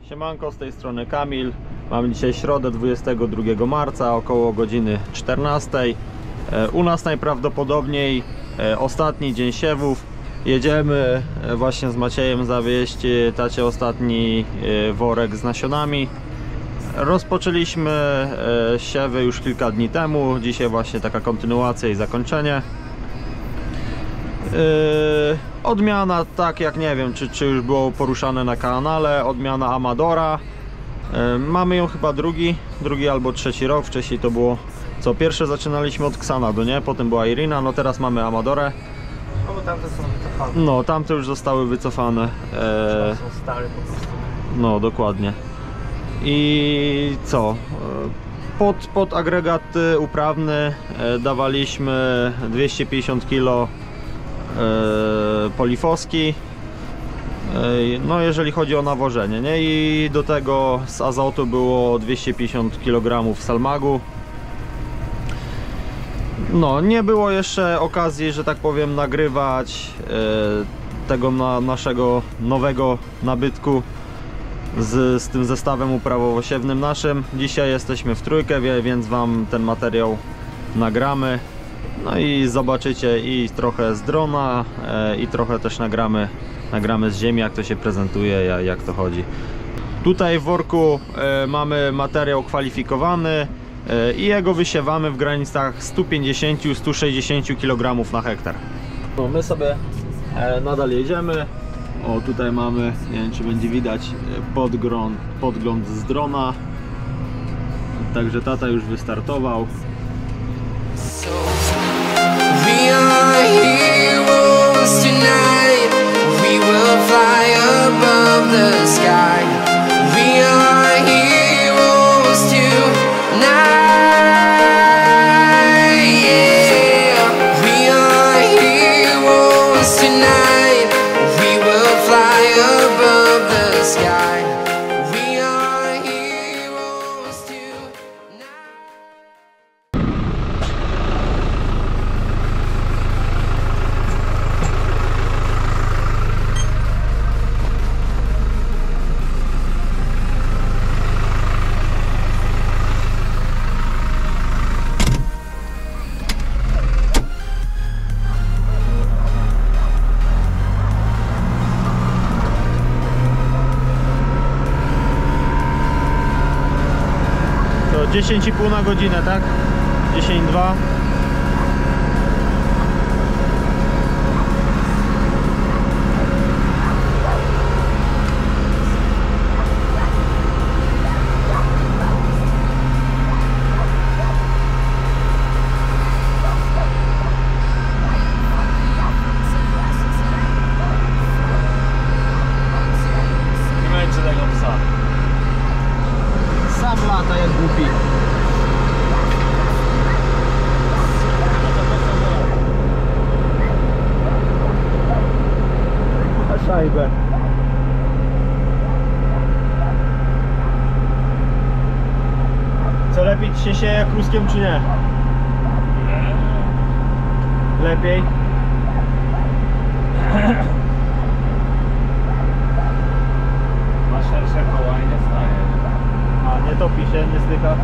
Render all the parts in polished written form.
Siemanko, z tej strony Kamil. Mamy dzisiaj środę 22 marca, około godziny 14. U nas najprawdopodobniej ostatni dzień siewów. Jedziemy właśnie z Maciejem zawieźć tacie ostatni worek z nasionami. Rozpoczęliśmy siewy już kilka dni temu. Dzisiaj właśnie taka kontynuacja i zakończenie. Odmiana, tak jak nie wiem czy już było poruszane na kanale, odmiana Amadora. Mamy ją chyba drugi albo trzeci rok. Wcześniej to było co, pierwsze zaczynaliśmy od Xanadu, nie? Potem była Irina, no teraz mamy Amadorę. No bo tamte są wycofane. No, tamte już zostały wycofane. Są stare po prostu. No, dokładnie. I co? Pod agregat uprawny dawaliśmy 250 kg polifoski. No, jeżeli chodzi o nawożenie, nie? I do tego z azotu było 250 kg salmagu. No, nie było jeszcze okazji, że tak powiem, nagrywać tego naszego nowego nabytku z tym zestawem uprawowo-siewnym naszym. Dzisiaj jesteśmy w trójkę, więc wam ten materiał nagramy. No i zobaczycie i trochę z drona, i trochę też nagramy z ziemi, jak to się prezentuje, jak to chodzi. Tutaj w worku mamy materiał kwalifikowany i jego wysiewamy w granicach 150-160 kg na hektar. No, my sobie nadal jedziemy. O, tutaj mamy, nie wiem czy będzie widać, podgląd z drona. Także tata już wystartował. We are heroes tonight. We will fly above the sky. We are heroes tonight. Yeah. We are heroes tonight. We will fly above the sky. We are heroes tonight. To 10,5 na godzinę, tak? 10,2. Nie męczy tego psa. Sam lata jak głupi. Na szajbę. Co, lepiej ci się sieje kruskiem czy nie? Lepiej? Ma szersze koła i nie staje. A, nie topi się, nie styka.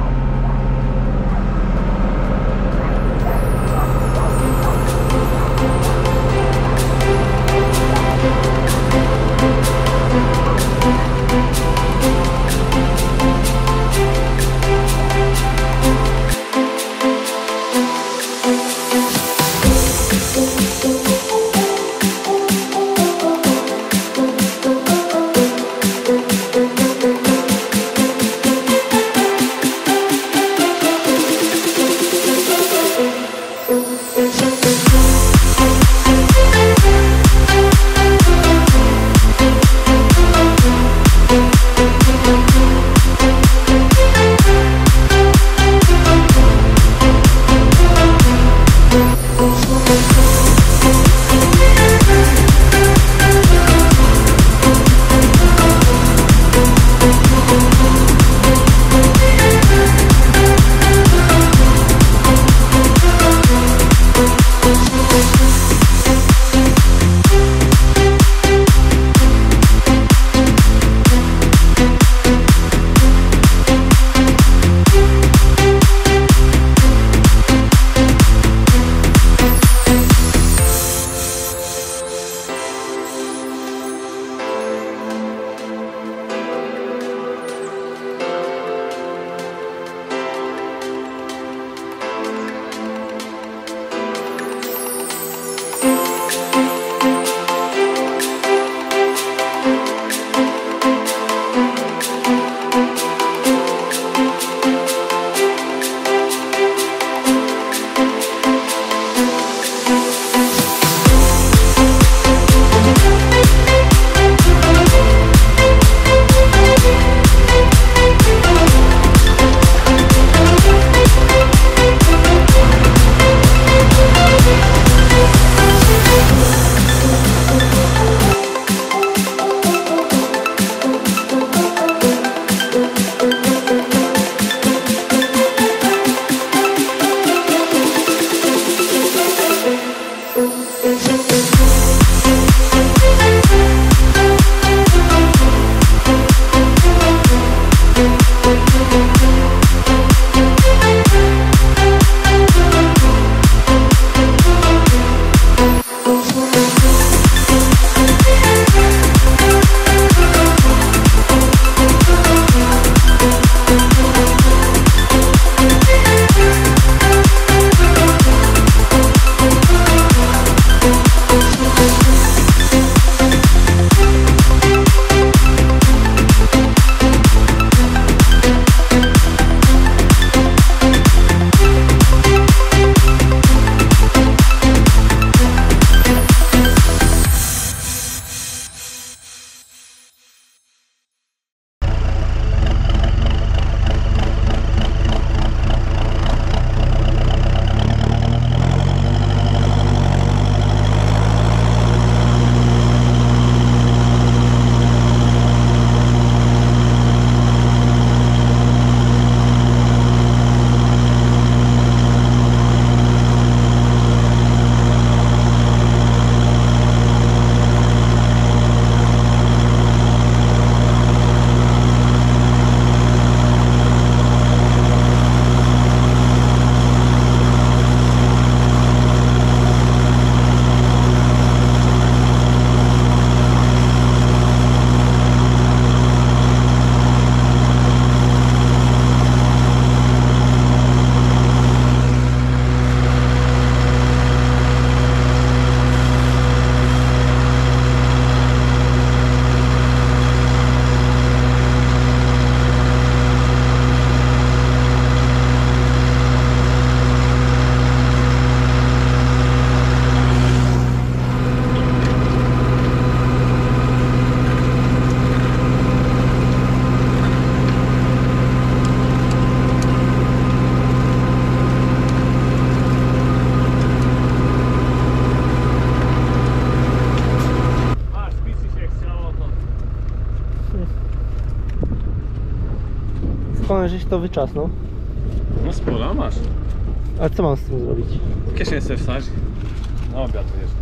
przekonany, że się to wyczasnął. No z pola masz. A co mam z tym zrobić? Kieszeń sobie wsadź. No obiad wiesz.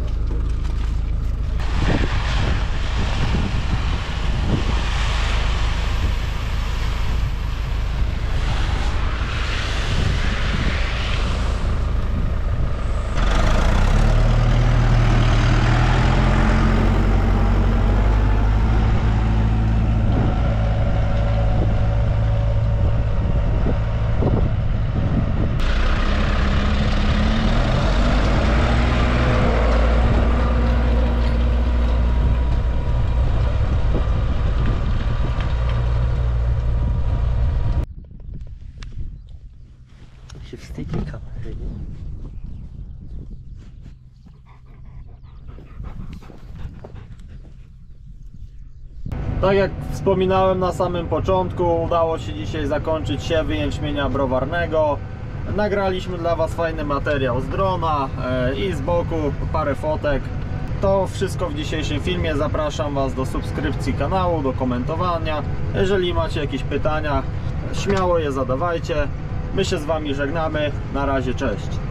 Się wstydzi kamery, nie? Tak jak wspominałem na samym początku, udało się dzisiaj zakończyć siewy jęczmienia browarnego. Nagraliśmy dla Was fajny materiał z drona i z boku parę fotek. To wszystko w dzisiejszym filmie. Zapraszam Was do subskrypcji kanału, do komentowania. Jeżeli macie jakieś pytania, śmiało je zadawajcie. My się z Wami żegnamy. Na razie, cześć.